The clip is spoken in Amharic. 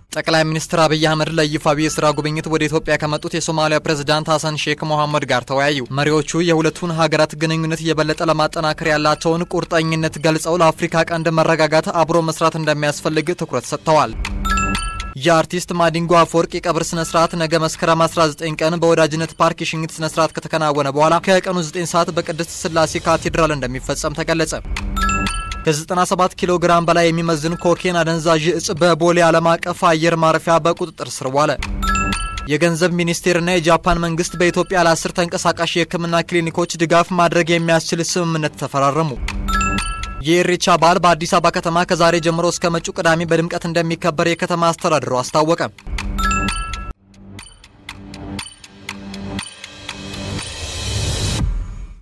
ጠቅላይ ሚኒስትር አብይ አህመድ ለይፋዊ የሥራ ጉብኝት ወደ ኢትዮጵያ ከመጡት የሶማሊያ ፕሬዝዳንት ሐሰን ሼክ መሐመድ ጋር ተወያዩ። መሪዎቹ የሁለቱን ሀገራት ግንኙነት የበለጠ ለማጠናከር ያላቸውን ቁርጠኝነት ገልጸው ለአፍሪካ ቀንድ መረጋጋት አብሮ መስራት እንደሚያስፈልግ ትኩረት ሰጥተዋል። የአርቲስት ማዲንጎ አፈወርቅ የቀብር ስነ ስርዓት ነገ መስከረም 19 ቀን በወዳጅነት ፓርክ የሽኝት ስነ ስርዓት ከተከናወነ በኋላ ከቀኑ 9 ሰዓት በቅድስት ስላሴ ካቴድራል እንደሚፈጸም ተገለጸ። ከ97 ኪሎ ግራም በላይ የሚመዝን ኮኬን አደንዛዥ እጽ በቦሌ ዓለም አቀፍ አየር ማረፊያ በቁጥጥር ስር ዋለ። የገንዘብ ሚኒስቴርና የጃፓን መንግስት በኢትዮጵያ ለ10 ተንቀሳቃሽ የሕክምና ክሊኒኮች ድጋፍ ማድረግ የሚያስችል ስምምነት ተፈራረሙ። የኢሬቻ በዓል በአዲስ አበባ ከተማ ከዛሬ ጀምሮ እስከ መጪው ቅዳሜ በድምቀት እንደሚከበር የከተማ አስተዳደሩ አስታወቀ።